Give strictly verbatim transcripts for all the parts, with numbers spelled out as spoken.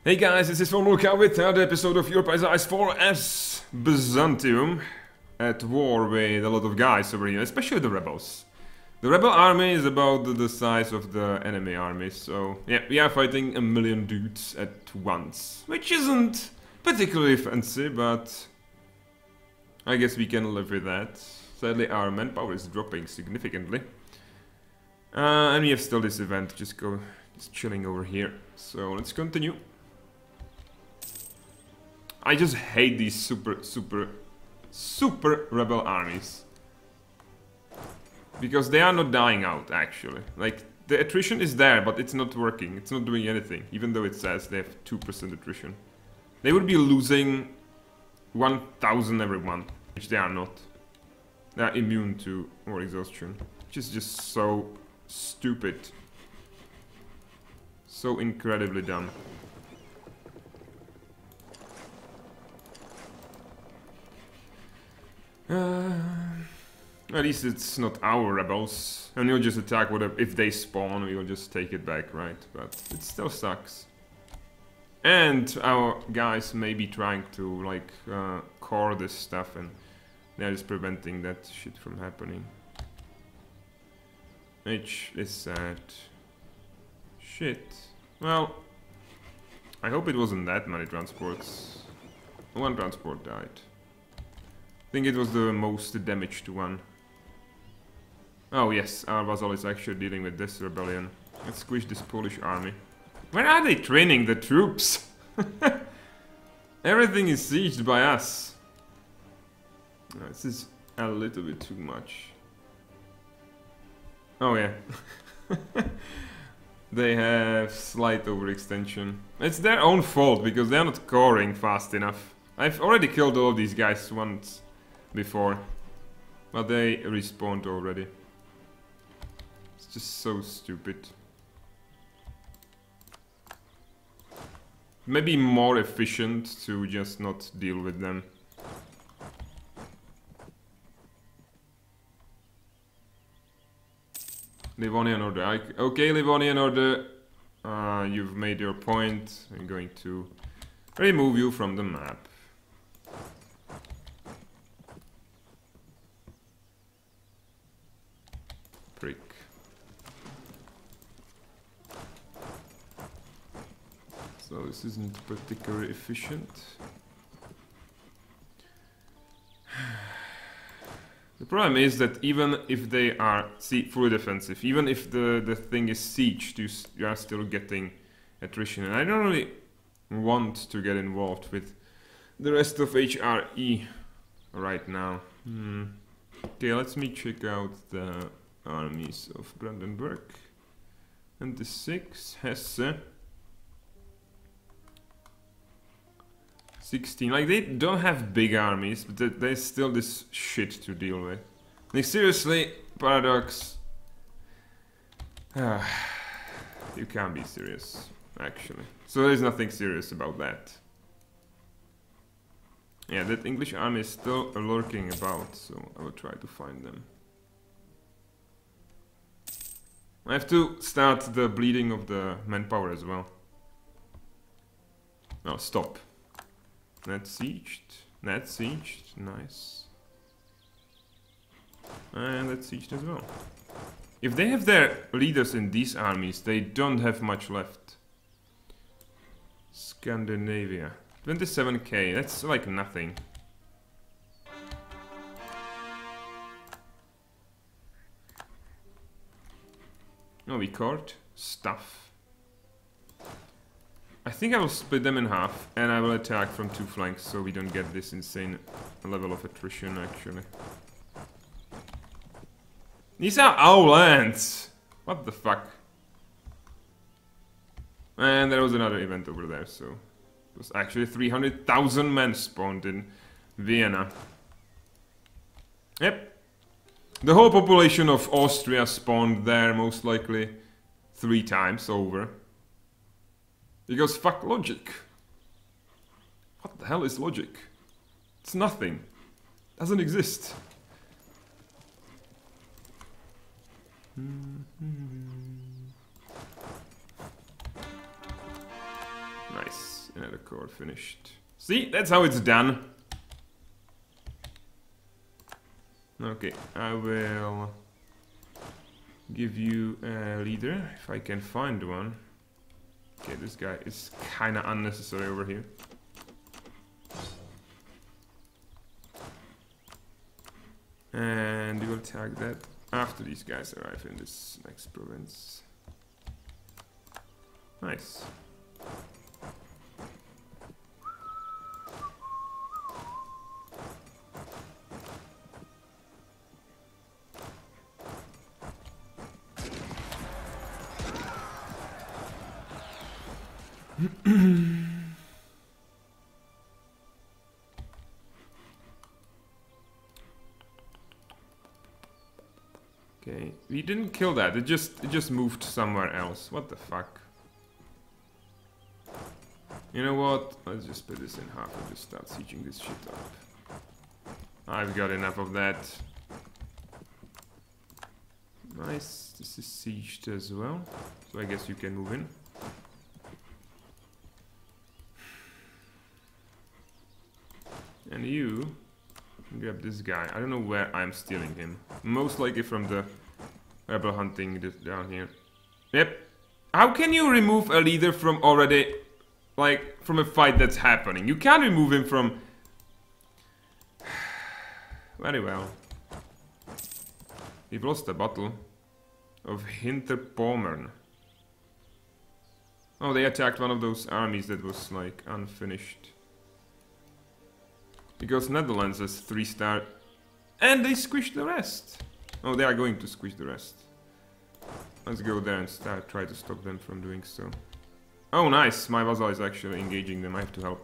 Hey guys, this is Von Luca with another episode of Europe as Ice four as Byzantium at war with a lot of guys over here, especially the rebels. The rebel army is about the size of the enemy army, so yeah, we are fighting a million dudes at once, which isn't particularly fancy, but I guess we can live with that. Sadly, our manpower is dropping significantly. Uh, and we have still this event, just go, just chilling over here. So let's continue. I just hate these super, super, super rebel armies. Because they are not dying out, actually. Like, the attrition is there, but it's not working. It's not doing anything, even though it says they have two percent attrition. They would be losing one thousand every month, which they are not. They are immune to war exhaustion, which is just so stupid. So incredibly dumb. Uh, at least it's not our rebels, and we'll just attack whatever. If they spawn, we'll just take it back, right? But it still sucks. And our guys may be trying to like uh, core this stuff, and they're just preventing that shit from happening, which is sad. Shit. Well, I hope it wasn't that many transports. One transport died. I think it was the most damaged one. Oh yes, our vassal is actually dealing with this rebellion. Let's squish this Polish army. Where are they training the troops? Everything is sieged by us. Oh, this is a little bit too much. Oh yeah. They have slight overextension. It's their own fault because they're not coring fast enough. I've already killed all of these guys once before, but they respawned already. It's just so stupid. Maybe more efficient to just not deal with them. Livonian Order. I, okay, Livonian Order. Uh, you've made your point. I'm going to remove you from the map. Prick. So this isn't particularly efficient. The problem is that even if they are see, fully defensive, even if the, the thing is sieged, you, you are still getting attrition. And I don't really want to get involved with the rest of H R E right now. Hmm. Okay, let me check out the armies of Brandenburg. And the six, Hesse. sixteen. Like, they don't have big armies, but there's still this shit to deal with. Like, seriously, Paradox. You can't be serious, actually. So there's nothing serious about that. Yeah, that English army is still lurking about, so I will try to find them. I have to start the bleeding of the manpower as well. No, stop. That's sieged. That's sieged. Nice. And that's sieged as well. If they have their leaders in these armies, they don't have much left. Scandinavia. twenty-seven K. That's like nothing. No, we caught stuff. I think I will split them in half, and I will attack from two flanks, so we don't get this insane level of attrition, actually. These are our lands! What the fuck? And there was another event over there, so... It was actually three hundred thousand men spawned in Vienna. Yep. The whole population of Austria spawned there, most likely, three times over. Because fuck logic. What the hell is logic? It's nothing. Doesn't exist. Mm-hmm. Nice, another core finished. See, that's how it's done. Okay, I will give you a leader, if I can find one. Okay, this guy is kinda unnecessary over here. And we will tag that after these guys arrive in this next province. Nice. Okay, we didn't kill that. It just it just moved somewhere else. What the fuck? You know what? Let's just split this in half and just start sieging this shit up. I've got enough of that. Nice. This is sieged as well, so I guess you can move in. And you grab this guy. I don't know where I'm stealing him. Most likely from the rebel hunting down here. Yep. How can you remove a leader from already, like, from a fight that's happening? You can't remove him from... Very well. We've lost the battle of Hinterpommern. Oh, they attacked one of those armies that was, like, unfinished. Because Netherlands has three star, and they squish the rest. Oh, they are going to squish the rest. Let's go there and start try to stop them from doing so. Oh, nice! My vassal is actually engaging them. I have to help.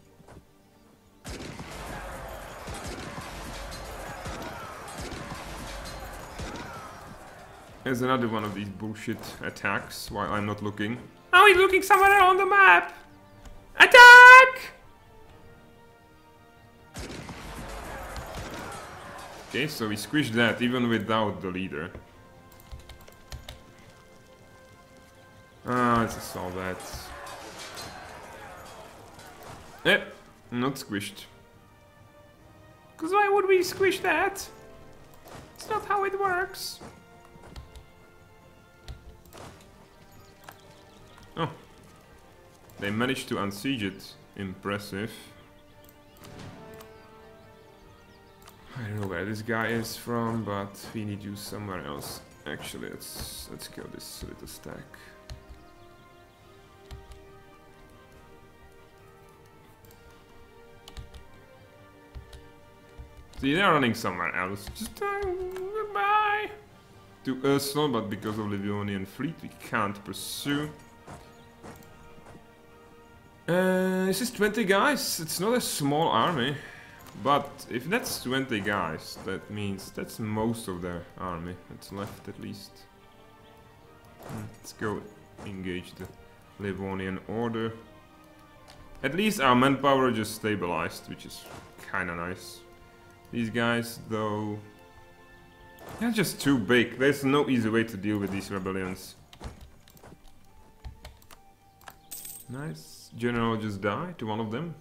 There's another one of these bullshit attacks while I'm not looking. Oh, he's looking somewhere on the map. Attack! Okay, so we squished that even without the leader. Ah, let's assault that. Eh, not squished. Cause why would we squish that? It's not how it works. Oh. They managed to unsiege it. Impressive. I don't know where this guy is from, but we need you somewhere else. Actually, let's let's kill this little stack. See, they're running somewhere else. Just uh, goodbye to Ursula, but because of Livonian fleet, we can't pursue. Uh, this is twenty guys. It's not a small army. But if that's twenty guys, that means that's most of their army that's left at least. Let's go engage the Livonian order. At least our manpower just stabilized, which is kinda nice. These guys, though, they're just too big. There's no easy way to deal with these rebellions. Nice. General just died to one of them.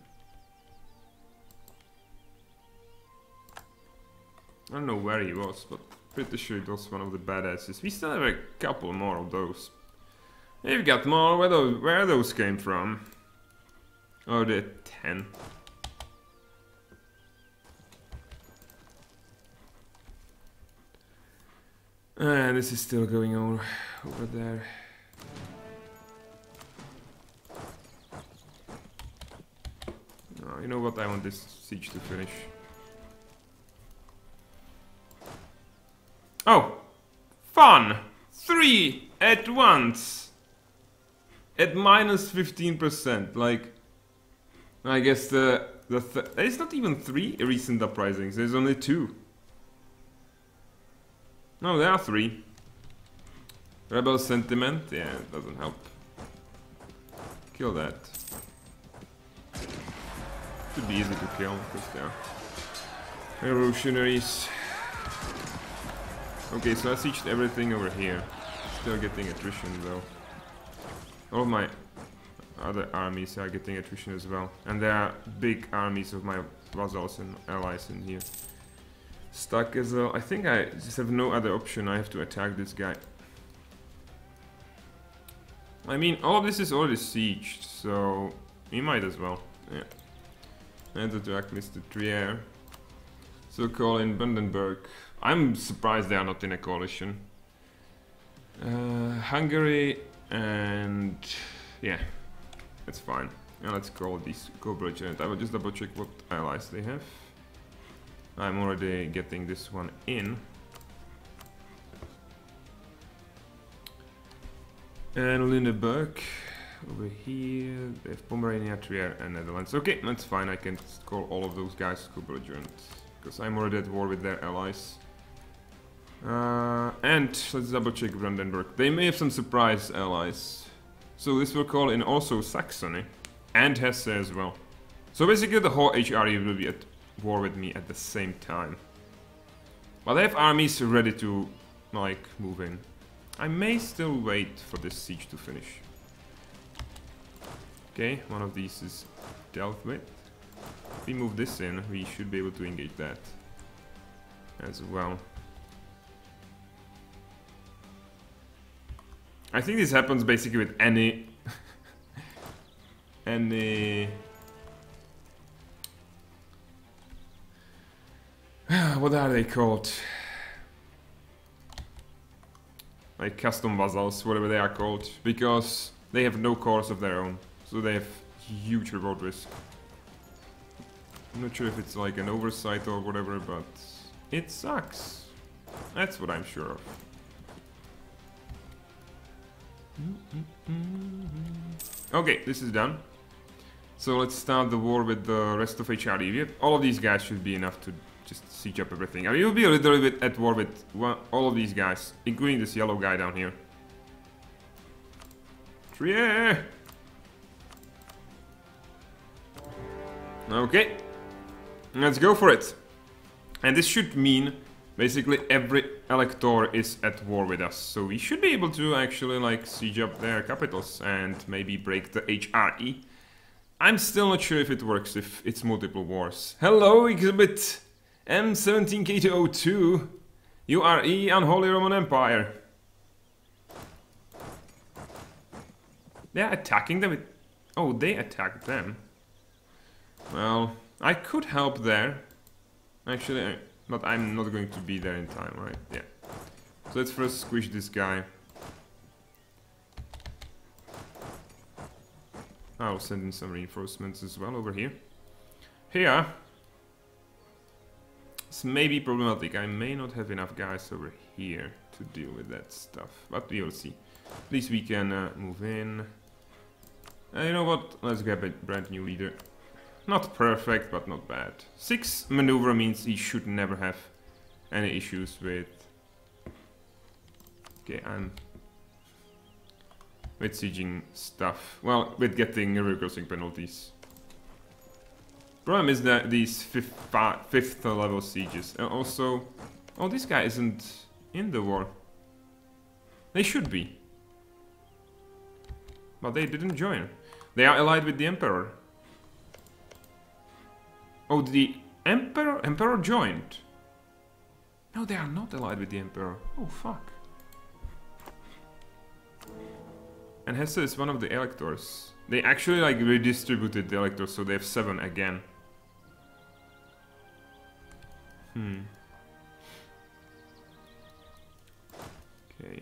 I don't know where he was, but pretty sure it was one of the badasses. We still have a couple more of those. We've got more. Where those, where those came from? Oh, they're ten. And this is still going on over there. Oh, you know what? I want this siege to finish. Oh! Fun! Three at once! At minus fifteen percent, like... I guess the... the th there's not even three recent uprisings, there's only two. No, there are three. Rebel sentiment? Yeah, it doesn't help. Kill that. Should be easy to kill, because they're revolutionaries. Okay, so I sieged everything over here. Still getting attrition though. All of my other armies are getting attrition as well. And there are big armies of my vassals and allies in here. Stuck as well. I think I just have no other option. I have to attack this guy. I mean, all of this is already sieged, so we might as well. Yeah. And attack Mister Trier. So call in Brandenburg. I'm surprised they are not in a coalition. Uh, Hungary and yeah, that's fine. Now let's call these co-belligerent. I will just double check what allies they have. I'm already getting this one in. And Lüneburg over here. They have Pomerania, Trier, and Netherlands. Okay, that's fine. I can call all of those guys co-belligerent because I'm already at war with their allies. Uh, and let's double check Brandenburg. They may have some surprise allies. So this will call in also Saxony and Hesse as well. So basically the whole H R E will be at war with me at the same time. But they have armies ready to like move in. I may still wait for this siege to finish. Okay, one of these is dealt with. If we move this in, we should be able to engage that as well. I think this happens basically with any any what are they called? Like custom vassals, whatever they are called, because they have no cores of their own, so they have huge reward risk. I'm not sure if it's like an oversight or whatever, but it sucks. That's what I'm sure of. Okay, this is done. So let's start the war with the rest of H R E. All of these guys should be enough to just siege up everything. I mean, we'll be a little bit at war with one, all of these guys, including this yellow guy down here. Trier! Okay, let's go for it. And this should mean basically every elector is at war with us, so we should be able to actually like siege up their capitals and maybe break the H R E. I'm still not sure if it works, if it's multiple wars. Hello, Exhibit M seventeen K two oh two, U R E, Unholy Roman Empire. They're attacking them. With... Oh, they attacked them. Well, I could help there. Actually, I... but I'm not going to be there in time, right? Yeah. So let's first squish this guy. I'll send in some reinforcements as well over here. Here. This may be problematic. I may not have enough guys over here to deal with that stuff, but we will see. At least we can uh, move in. Uh, you know what? Let's grab a brand new leader. Not perfect, but not bad. Six maneuver means he should never have any issues with... Okay, I'm... with sieging stuff. Well, with getting river crossing penalties. Problem is that these fifth, fifth level sieges. And also... Oh, this guy isn't in the war. They should be. But they didn't join. They are allied with the Emperor. Oh, the Emperor? Emperor joined. No, they are not allied with the Emperor. Oh, fuck. And Hesse is one of the electors. They actually like redistributed the electors, so they have seven again. Hmm. Okay.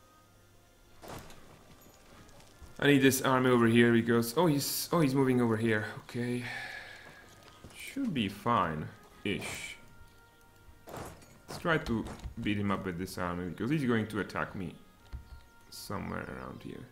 I need this army over here because oh he's oh he's moving over here. Okay. Should be fine-ish. Let's try to beat him up with this army because he's going to attack me somewhere around here.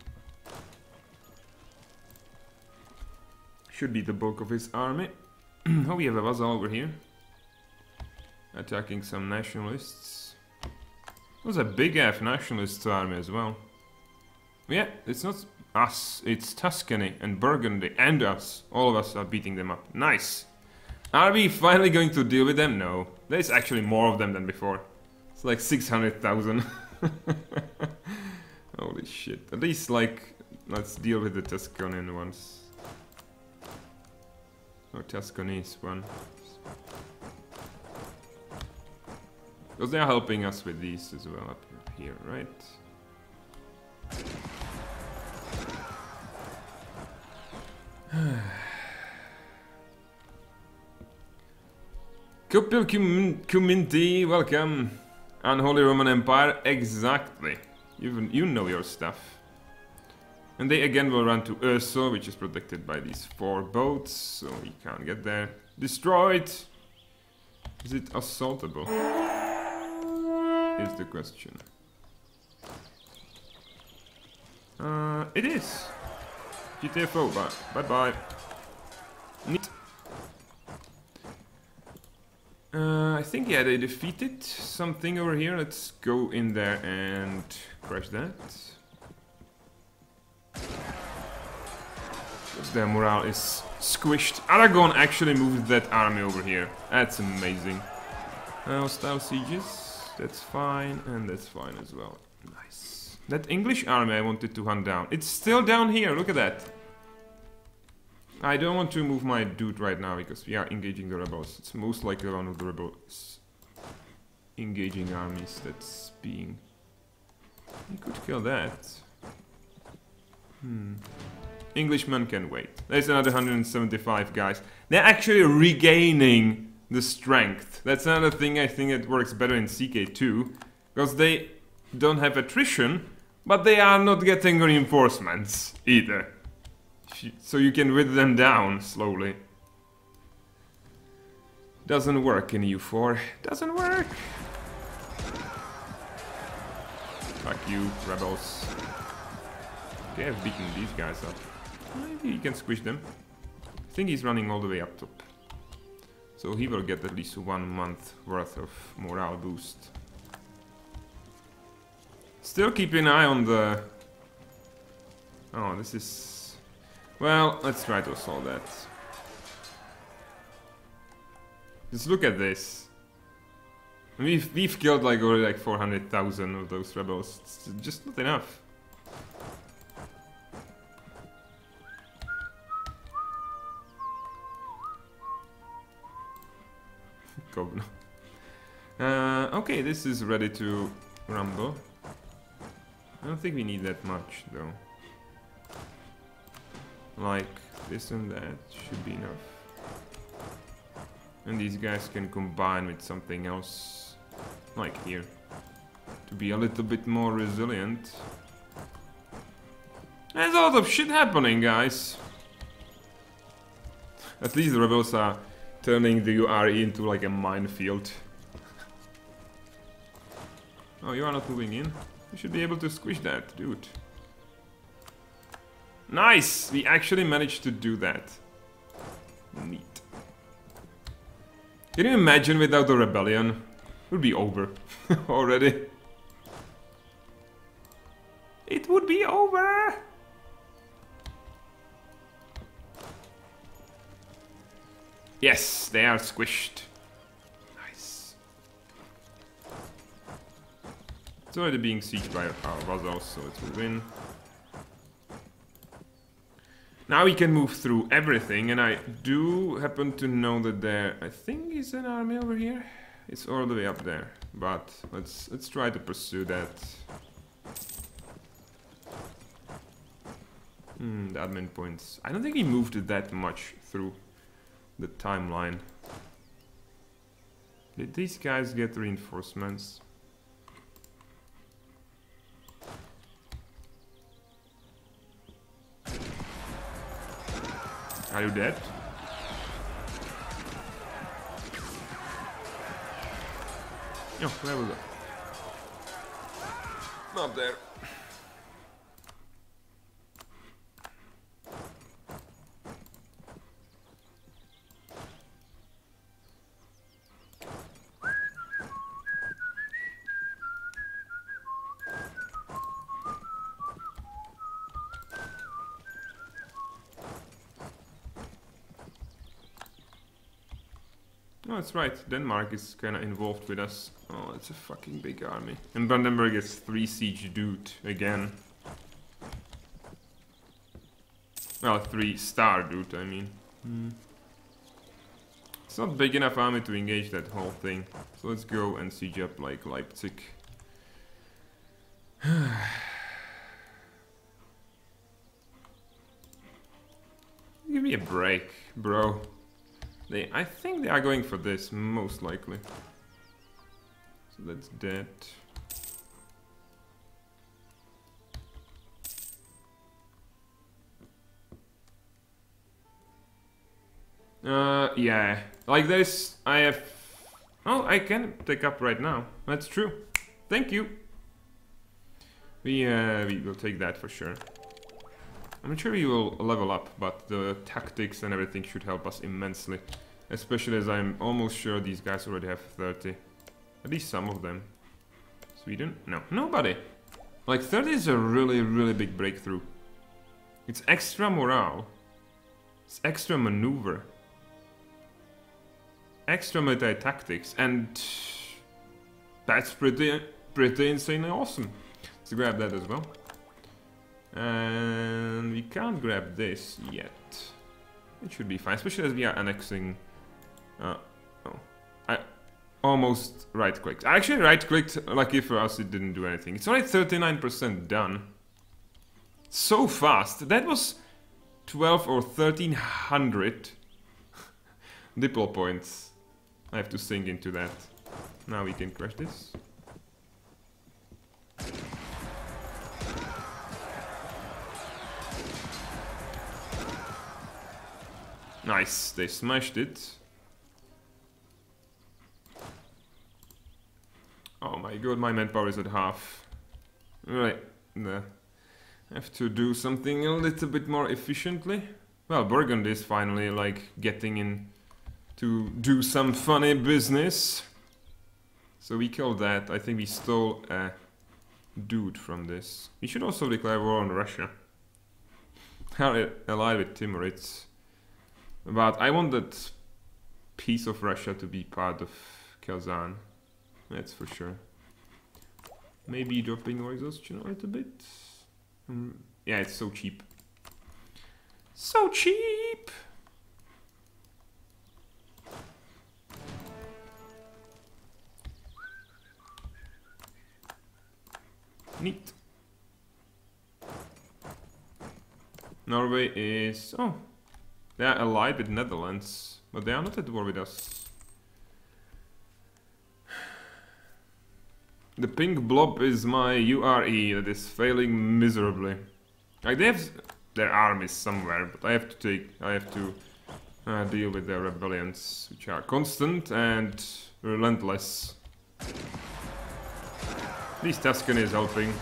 Should be the bulk of his army. Oh, we have a vassal over here. Attacking some nationalists. It was a big F nationalist army as well. Yeah, it's not us, it's Tuscany and Burgundy and us. All of us are beating them up. Nice! Are we finally going to deal with them? No. There's actually more of them than before. It's like six hundred thousand. Holy shit. At least like let's deal with the Tuscanian ones. Or Tuscanese one. Because they are helping us with these as well up here, right? Kupil Kuminti, welcome. Unholy Roman Empire, exactly. You, you know your stuff. And they again will run to Urso, which is protected by these four boats, so we can't get there. Destroyed! Is it assaultable? Is the question. Uh, it is. G T F O, bye bye. Neat. Uh, I think, yeah, they defeated something over here. Let's go in there and crush that. Because their morale is squished. Aragon actually moved that army over here. That's amazing. Uh, hostile sieges. That's fine, and that's fine as well. Nice. That English army I wanted to hunt down. It's still down here, look at that. I don't want to move my dude right now because we are engaging the rebels. It's most likely one of the rebels engaging armies that's being... You could kill that. Hmm. Englishman can wait. There's another one hundred seventy-five guys. They're actually regaining the strength. That's another thing I think that works better in C K two. Because they don't have attrition, but they are not getting reinforcements either. So you can whittle them down slowly. Doesn't work in U four. Doesn't work. Fuck you, rebels. Okay, I've beaten these guys up. Maybe he can squish them. I think he's running all the way up top. So he will get at least one month worth of morale boost. Still keep an eye on the... Oh, this is... Well, let's try to solve that. Just look at this. We've, we've killed like already like four hundred thousand of those rebels. It's just not enough. Governor. Uh, okay, this is ready to rumble. I don't think we need that much though. Like this and that should be enough. And these guys can combine with something else, like here, to be a little bit more resilient. There's a lot of shit happening, guys. At least the rebels are turning the U R E into like a minefield. Oh, you are not moving in? You should be able to squish that, dude. Nice! We actually managed to do that. Neat. Can you imagine without the rebellion? It would be over already. It would be over! Yes, they are squished. Nice. It's already being sieged by our vassals, so it will win. Now we can move through everything, and I do happen to know that there, I think, is an army over here. It's all the way up there, but let's let's try to pursue that. Hmm, the admin points. I don't think he moved that much through the timeline. Did these guys get reinforcements? Are you dead? Oh, where was it? Not there. Oh, that's right. Denmark is kind of involved with us. Oh, it's a fucking big army. And Brandenburg is three siege dude again. Well, three star dude, I mean. Hmm. It's not big enough army to engage that whole thing. So let's go and siege up like Leipzig. Give me a break, bro. They, I think they are going for this, most likely. So that's dead. Uh, yeah. Like this, I have... Oh, I can take up right now. That's true. Thank you. We, uh, we will take that for sure. I'm sure we will level up, but the tactics and everything should help us immensely. Especially as I'm almost sure these guys already have thirty. At least some of them. Sweden? No, nobody. Like thirty is a really, really big breakthrough. It's extra morale. It's extra maneuver. Extra military tactics, and that's pretty, pretty insanely awesome. Let's grab that as well. And we can't grab this yet. It should be fine, especially as we are annexing. Uh, oh, I almost right-clicked. I actually right-clicked. Lucky for us, it didn't do anything. It's only thirty-nine percent done. So fast. That was twelve or thirteen hundred diplo points. I have to sink into that. Now we can crush this. Nice, they smashed it. Oh my god, my manpower is at half. Right, I have to do something a little bit more efficiently. Well, Burgundy is finally like getting in to do some funny business. So we killed that. I think we stole a dude from this. We should also declare war on Russia. Are allied with Timurids. But I want that piece of Russia to be part of Kazan. That's for sure. Maybe dropping our exhaustion a little bit. Um, yeah, it's so cheap. So cheap! Neat. Norway is... oh. They are allied with Netherlands, but they are not at war with us. The pink blob is my U R E that is failing miserably. Like they have their armies somewhere, but I have to take, I have to uh, deal with their rebellions, which are constant and relentless. At least Tuscany is helping.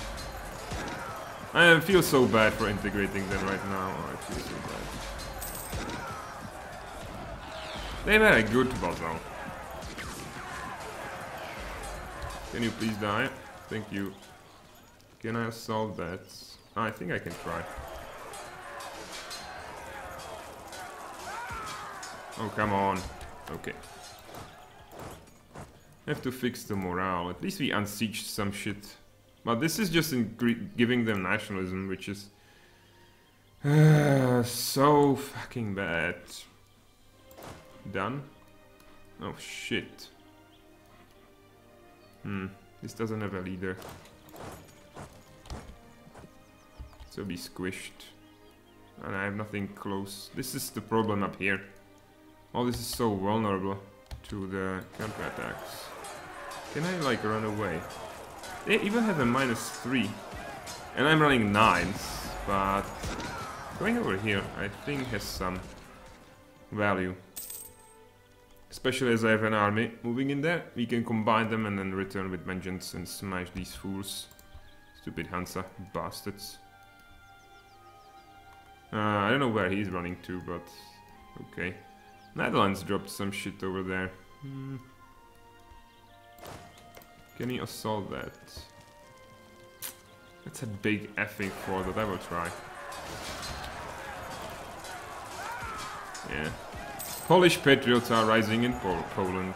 I feel so bad for integrating them right now. Oh, I feel so bad. They were a good battle. Can you please die? Thank you. Can I assault that? Oh, I think I can try. Oh, come on. Okay. Have to fix the morale. At least we unsieged some shit. But this is just in giving them nationalism, which is uh, so fucking bad. Done? Oh shit. Hmm, this doesn't have a leader. So be squished. And I have nothing close. This is the problem up here. Oh, this is so vulnerable to the counterattacks. Can I like run away? They even have a minus three. And I'm running nines, but going over here I think has some value. Especially as I have an army moving in there. We can combine them and then return with vengeance and smash these fools. Stupid Hansa bastards. Uh, I don't know where he's running to, but okay. Netherlands dropped some shit over there. Hmm. Can he assault that? That's a big effing fort, but I will try. Yeah. Polish patriots are rising in Pol Poland.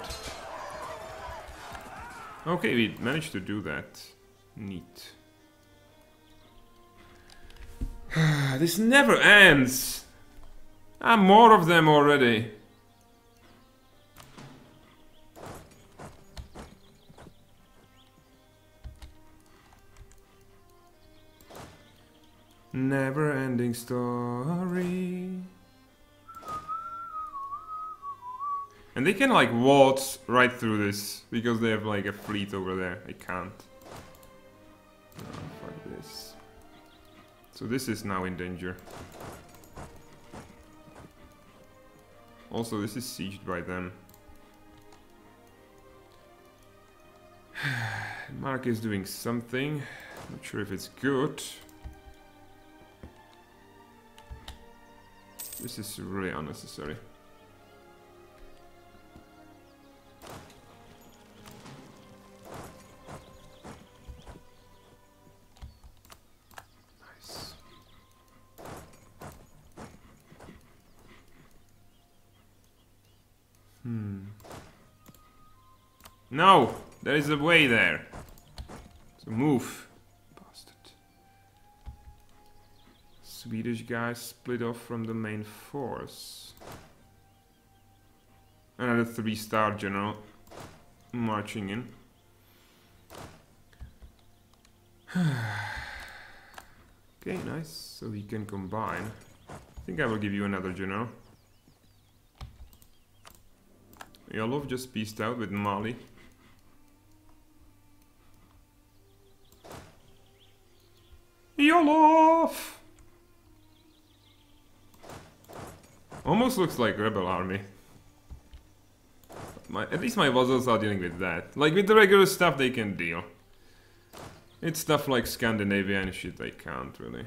Okay, we managed to do that. Neat. This never ends! Ah, more of them already. Never-ending story. And they can like waltz right through this because they have like a fleet over there. I can't. Oh, fuck this. So this is now in danger. Also, this is sieged by them. Mark is doing something. Not sure if it's good. This is really unnecessary. Nice. Hmm. No! There is a way there. So move. Bastard. Swedish guys split off from the main force. Another three-star general marching in. Okay, nice. So he can combine. I think I will give you another general. Yolov just pieced out with Mali. Yolov! Almost looks like rebel army. My, at least my vassals are dealing with that. Like with the regular stuff they can deal. It's stuff like Scandinavian shit I can't really.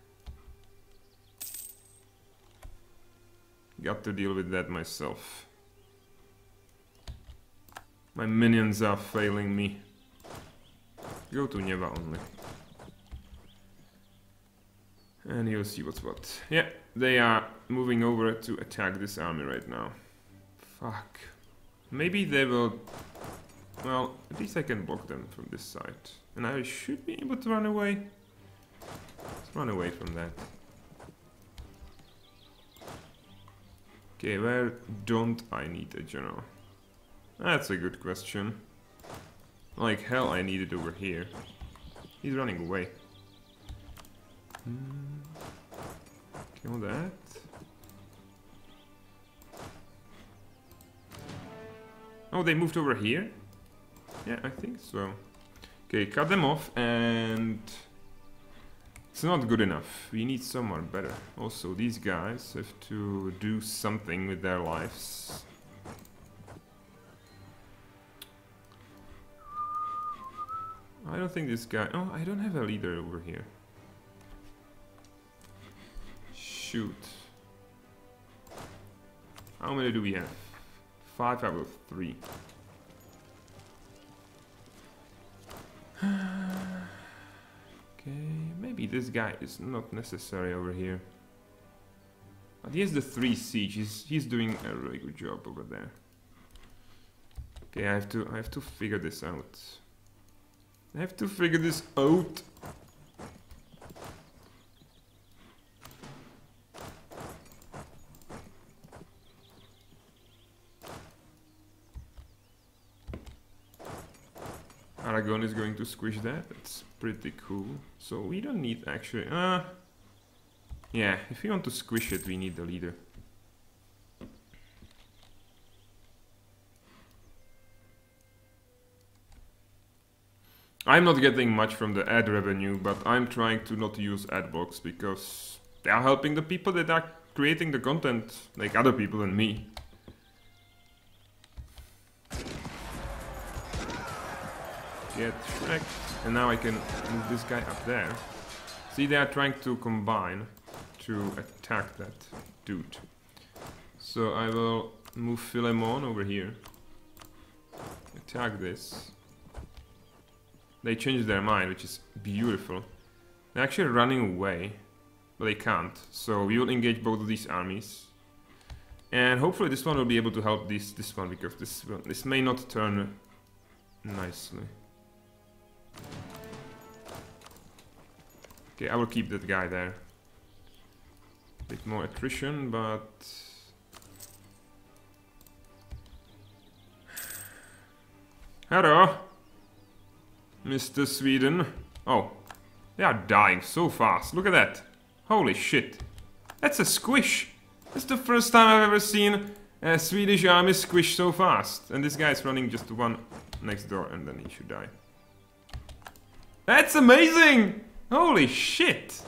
Got to deal with that myself. My minions are failing me. Go to Neva only. And you'll see what's what. Yeah, they are moving over to attack this army right now. Fuck. Maybe they will... Well, at least I can block them from this side. And I should be able to run away. Let's run away from that. Okay, where don't I need a general? That's a good question. Like hell I need it over here. He's running away. Hmm. Kill that. Oh, they moved over here? Yeah, I think so. Okay, cut them off and... It's not good enough. We need someone better. Also, these guys have to do something with their lives. I don't think this guy... Oh, I don't have a leader over here. Shoot. How many do we have? Five out of three. Okay, maybe this guy is not necessary over here. But he has the three siege. He's, he's doing a really good job over there. Okay, I have to I have to figure this out. I have to figure this out. Aragon is going to squish that. That's pretty cool. So we don't need actually... Uh, yeah, if we want to squish it, we need the leader. I'm not getting much from the ad revenue, but I'm trying to not use ad blocks because they are helping the people that are creating the content, like other people than me. Get wrecked. And now I can move this guy up there. See, they are trying to combine to attack that dude. So I will move Philemon over here. Attack this. They changed their mind, which is beautiful. They're actually running away, but they can't. So we will engage both of these armies. And hopefully this one will be able to help this, this one, because this, one, this may not turn nicely. Okay, I will keep that guy there. bit more attrition, but... Hello, Mister Sweden. Oh, they are dying so fast. Look at that. Holy shit. That's a squish. That's the first time I've ever seen a Swedish army squish so fast. And this guy's running just one next door and then he should die. That's amazing! Holy shit!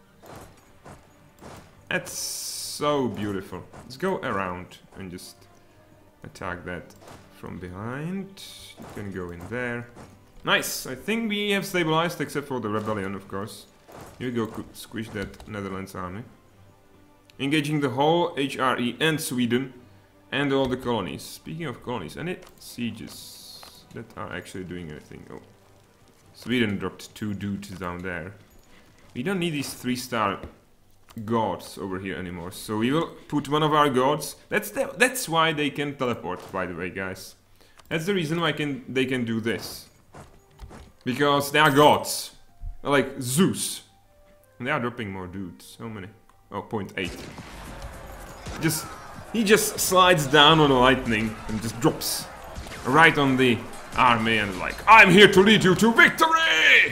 That's so beautiful. Let's go around and just attack that from behind. You can go in there. Nice! I think we have stabilized, except for the rebellion, of course. Here we go, could squish that Netherlands army. Engaging the whole H R E and Sweden and all the colonies. Speaking of colonies, any sieges that are actually doing anything? Oh, Sweden dropped two dudes down there. We don't need these three-star gods over here anymore, so we will put one of our gods. That's the, that's why they can teleport, by the way, guys. That's the reason why can they can do this. Because they are gods, like Zeus. And they are dropping more dudes. How many? Oh, zero point eight. Just he just slides down on the lightning and just drops right on the army and like, I'm here to lead you to victory!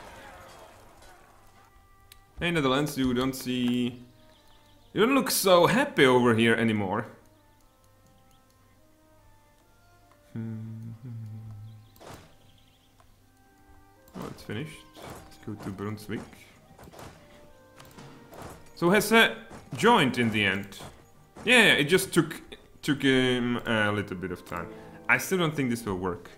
Hey Netherlands, you don't see... You don't look so happy over here anymore. Oh, it's finished. Let's go to Brunswick. So Hesse joined in the end. Yeah, it just took took him a little bit of time. I still don't think this will work.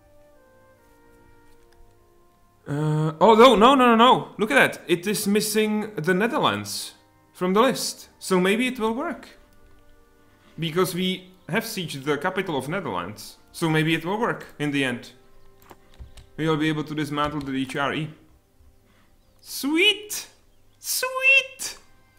Uh, oh no, no, no, no, no! Look at that! It is missing the Netherlands from the list. So maybe it will work. Because we have sieged the capital of Netherlands. So maybe it will work in the end. We will be able to dismantle the H R E. Sweet! Sweet!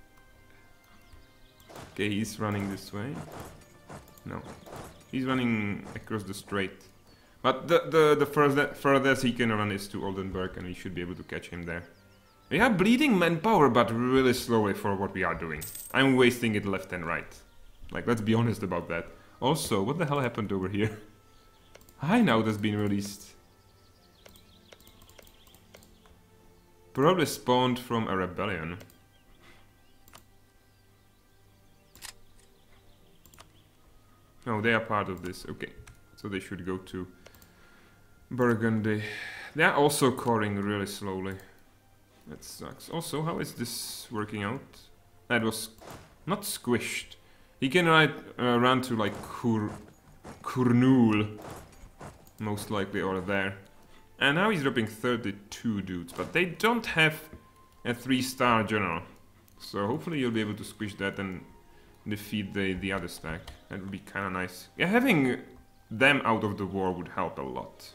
Okay, he's running this way. No. He's running across the strait. But the, the, the further, furthest he can run is to Oldenburg and we should be able to catch him there. We are bleeding manpower, but really slowly for what we are doing. I'm wasting it left and right. Like, let's be honest about that. Also, what the hell happened over here? Hainaut has been released. Probably spawned from a rebellion. No, they are part of this. Okay, so they should go to Burgundy. They are also coring really slowly. That sucks. Also, how is this working out? That was not squished. He can ride, uh, run to like Kur Kurnool, most likely, or there. And now he's dropping thirty-two dudes, but they don't have a three-star general. So hopefully you'll be able to squish that and defeat the, the other stack. That would be kind of nice. Yeah, having them out of the war would help a lot.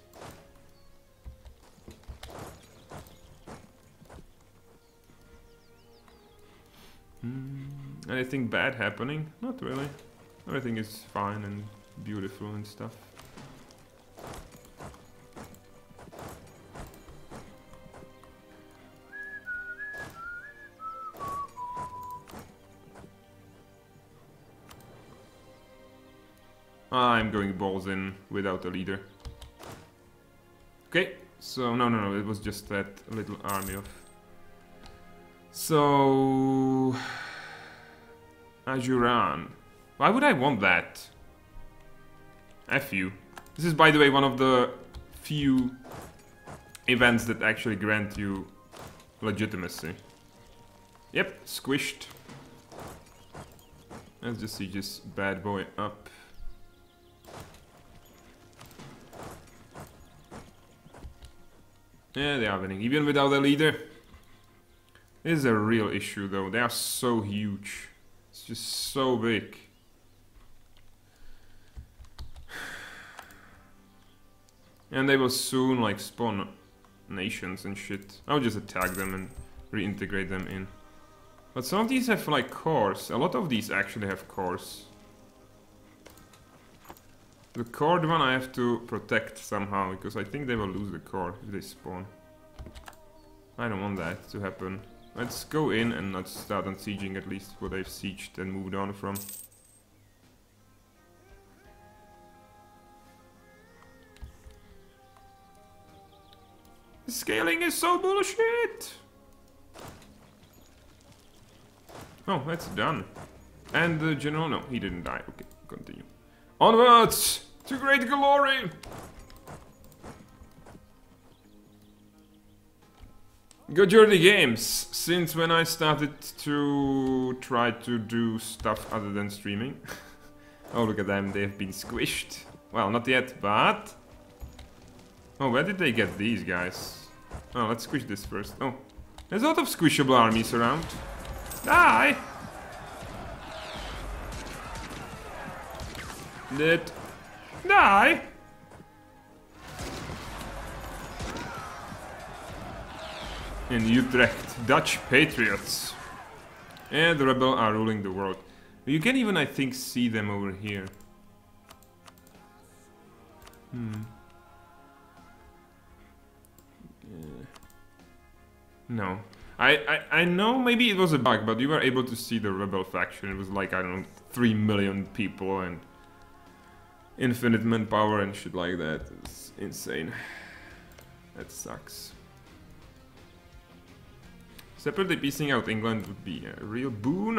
Hmm, anything bad happening? Not really. Everything is fine and beautiful and stuff. I'm going balls in without a leader. Okay, so no, no, no, it was just that little army of... So... Ajuran. Why would I want that? F you. This is, by the way, one of the few events that actually grant you legitimacy. Yep, squished. Let's just see this bad boy up. Yeah, they are winning, even without a leader. This is a real issue, though. They are so huge. It's just so big. And they will soon, like, spawn nations and shit. I'll just attack them and reintegrate them in. But some of these have, like, cores. A lot of these actually have cores. The cored one I have to protect somehow, because I think they will lose the core if they spawn. I don't want that to happen. Let's go in and not start on sieging at least what they've sieged and moved on from. Scaling is so bullshit! Oh, that's done. And the general, no, he didn't die. Okay, continue. Onwards to great glory! Good journey games. Since when I started to try to do stuff other than streaming. Oh, look at them, they've been squished. Well, not yet, but... Oh, where did they get these guys? Oh, let's squish this first. Oh, there's a lot of squishable armies around. Die! Dead. Die! In Utrecht, Dutch patriots. And the rebel are ruling the world. You can even, I think, see them over here. Hmm. Yeah. No. I, I, I know maybe it was a bug, but you were able to see the rebel faction. It was like, I don't know, three million people and infinite manpower and shit like that. It's insane. That sucks. Separately piecing out England would be a real boon.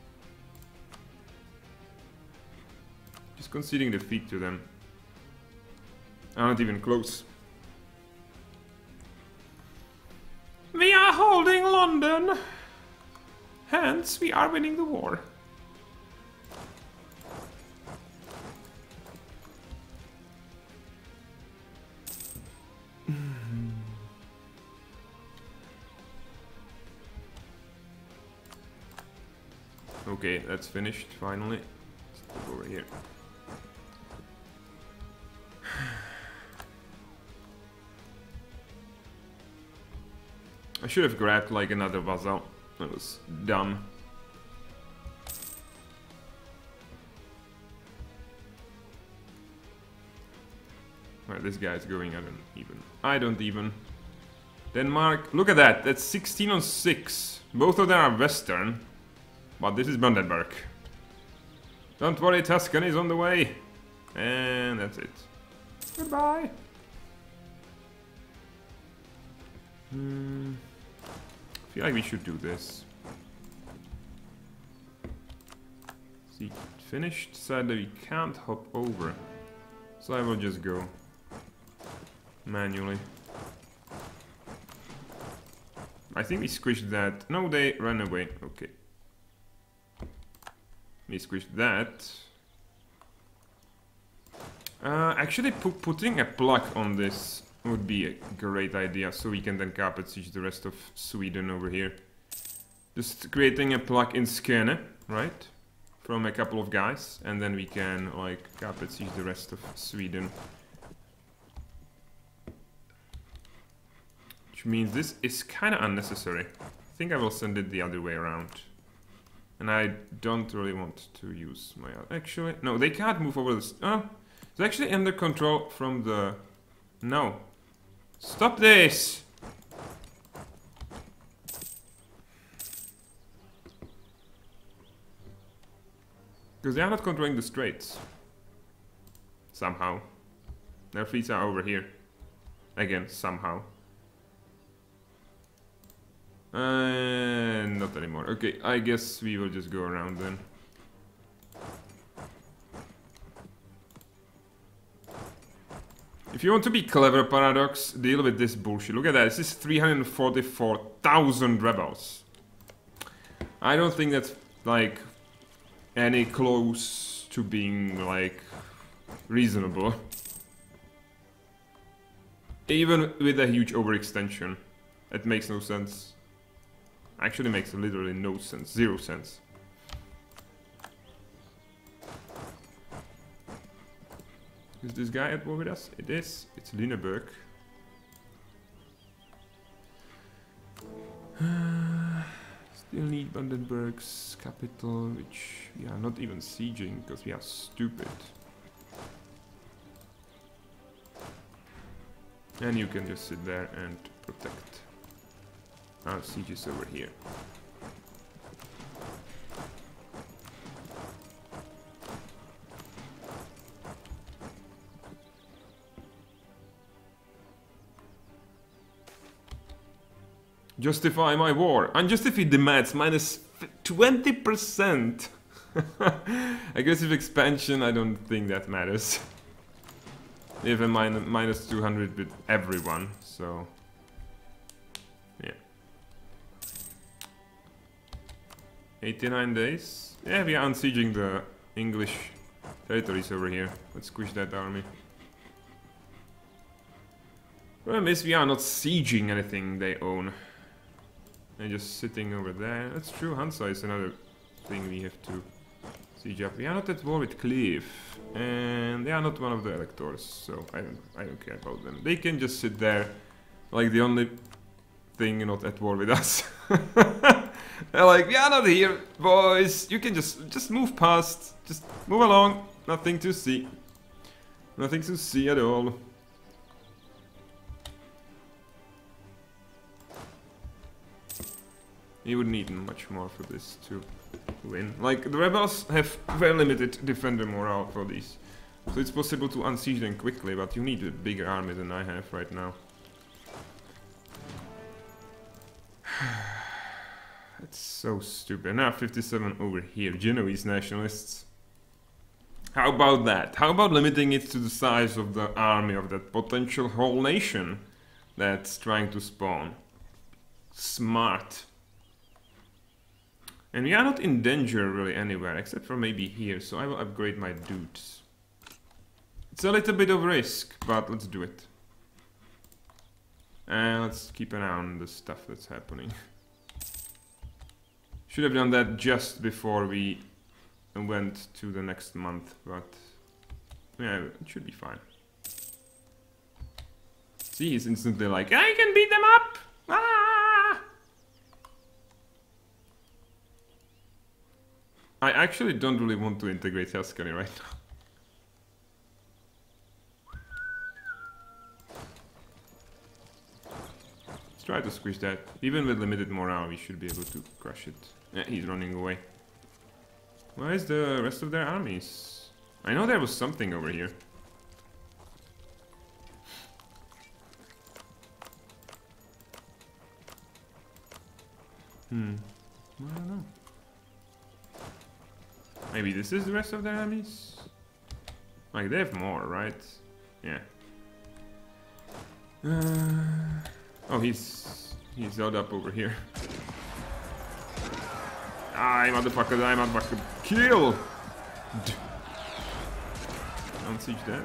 Just conceding defeat to them. I'm not even close. We are holding London. Hence, we are winning the war. Okay, that's finished, finally. Let's go over here. I should have grabbed like another vassal. That was dumb. Where this guy's going, I don't even. I don't even. Denmark, look at that, that's sixteen on six. Both of them are western. But this is Brandenburg. Don't worry, Tuscany is on the way. And that's it. Goodbye. Hmm. I feel like we should do this. See, finished. Sadly, we can't hop over. So I will just go manually. I think we squished that. No, they ran away. Okay. We squished that. Uh, actually, pu putting a plug on this would be a great idea, so we can then carpet siege the rest of Sweden over here. Just creating a plug in Skåne, right? From a couple of guys, and then we can like carpet siege the rest of Sweden. Which means this is kind of unnecessary. I think I will send it the other way around. And I don't really want to use my... Actually, no, they can't move over this. Oh, it's actually under control from the... No. Stop this! Because they are not controlling the straits. Somehow. Their fleets are over here. Again, somehow. Uh, not anymore. Okay, I guess we will just go around then. If you want to be clever, Paradox, deal with this bullshit. Look at that, this is three hundred forty-four thousand rebels. I don't think that's, like, any close to being, like, reasonable. Even with a huge overextension. It makes no sense. Actually makes literally no sense. Zero sense. Is this guy at war with us? It is. It's Lüneburg. Still need Brandenburg's capital, which we are not even sieging because we are stupid. And you can just sit there and protect. Our siege is over here. Justify my war. Unjustified demands minus twenty percent. Aggressive expansion, I don't think that matters. They have a min minus two hundred with everyone, so... yeah. eighty-nine days? Yeah, we are unsieging the English territories over here. Let's squish that army. Problem is, we are not sieging anything they own. They're just sitting over there. That's true, Hansa is another thing we have to siege up. We are not at war with Cleve, and they are not one of the electors, so I don't, I don't care about them. They can just sit there, like the only thing not at war with us. They're like, we are not here, boys. You can just, just move past, just move along. Nothing to see. Nothing to see at all. You would need much more for this to win. Like, the rebels have very limited defender morale for these. So it's possible to unsiege them quickly, but you need a bigger army than I have right now. That's so stupid. Now fifty-seven over here, Genoese nationalists. How about that? How about limiting it to the size of the army of that potential whole nation that's trying to spawn? Smart. And we are not in danger really anywhere, except for maybe here, so I will upgrade my dudes. It's a little bit of risk, but let's do it. And let's keep an eye on the stuff that's happening. Should have done that just before we went to the next month, but yeah, it should be fine. See, he's instantly like, I can beat them up! Ah! I actually don't really want to integrate Tuscany right now. Let's try to squish that. Even with limited morale, we should be able to crush it. Yeah, he's running away. Where is the rest of their armies? I know there was something over here. Hmm. I don't know. Maybe this is the rest of their armies? Like, they have more, right? Yeah. Uh, oh, he's... he's held up over here. Die, motherfucker, die, motherfucker. Kill! Don't siege that.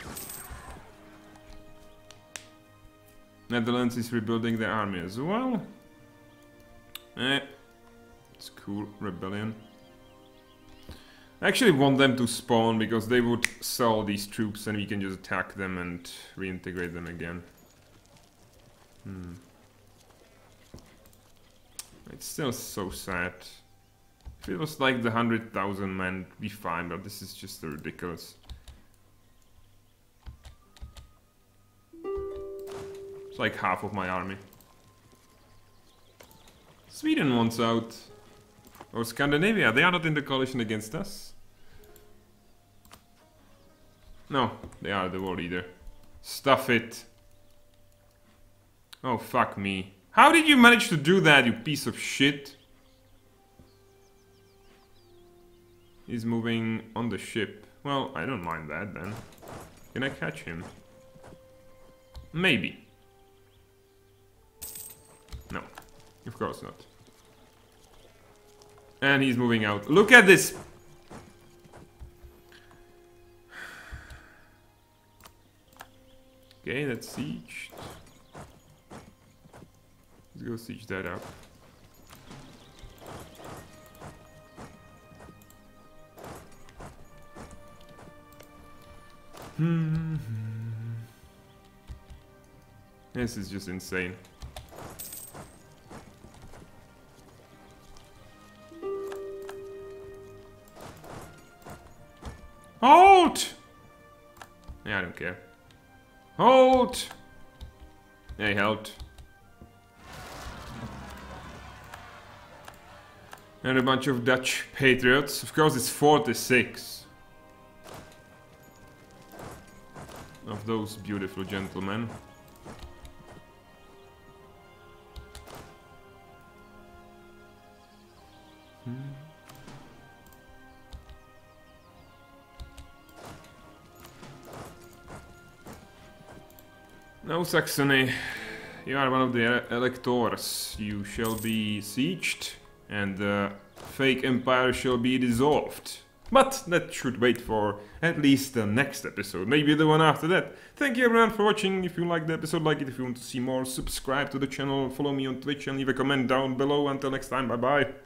Netherlands is rebuilding their army as well. Eh. It's cool, rebellion. I actually want them to spawn because they would sell these troops and we can just attack them and reintegrate them again. Hmm. It's still so sad. If it was like the hundred thousand men, it'd be fine, but this is just ridiculous. It's like half of my army. Sweden wants out. Or Scandinavia, they are not in the coalition against us. No, they are the war leader. Stuff it. Oh, fuck me. How did you manage to do that, you piece of shit? He's moving on the ship. Well, I don't mind that then. Can I catch him? Maybe. No, of course not. And he's moving out. Look at this! Okay, that's sieged. Let's go siege that up. Hmm. This is just insane. Halt! Yeah, I don't care. Halt! Yeah, he helped. And a bunch of Dutch patriots. Of course, it's forty-six of those beautiful gentlemen. Hmm. Now, Saxony, you are one of the electors. You shall be sieged, and the fake empire shall be dissolved. But that should wait for at least the next episode, maybe the one after that. Thank you everyone for watching. If you liked the episode, like it. If you want to see more, subscribe to the channel, follow me on Twitch, and leave a comment down below. Until next time, bye bye.